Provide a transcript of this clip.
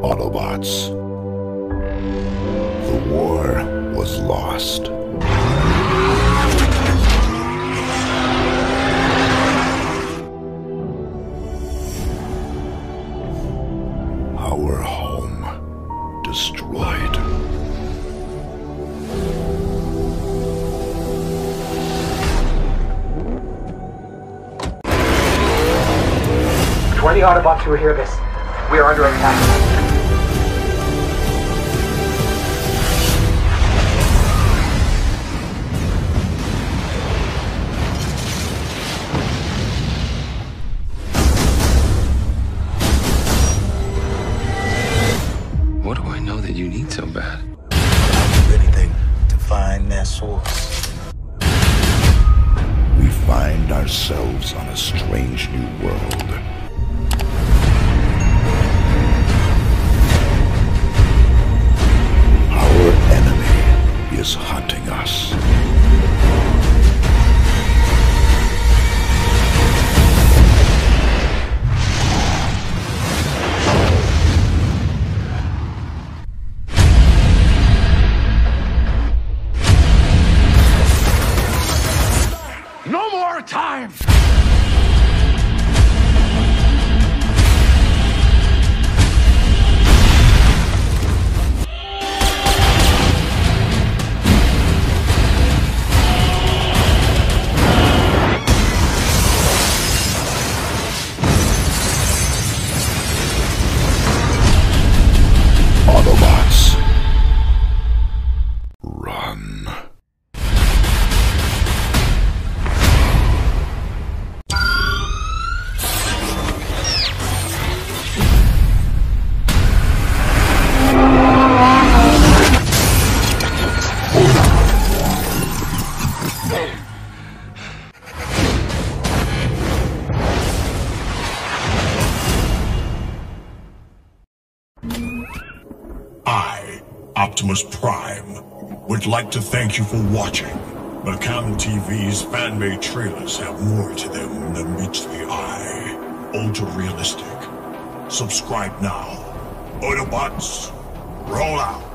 Autobots. The war was lost. Our home destroyed. To any Autobots who hear this, we are under attack. What do I know that you need so bad? I'll do anything to find that source. We find ourselves on a strange new world. Our enemy is hunting us. No more time! Autobots. Run. I, Optimus Prime, would like to thank you for watching. But Caple TV's fan-made trailers have more to them than meets the eye. Ultra-realistic. Subscribe now. Autobots, roll out.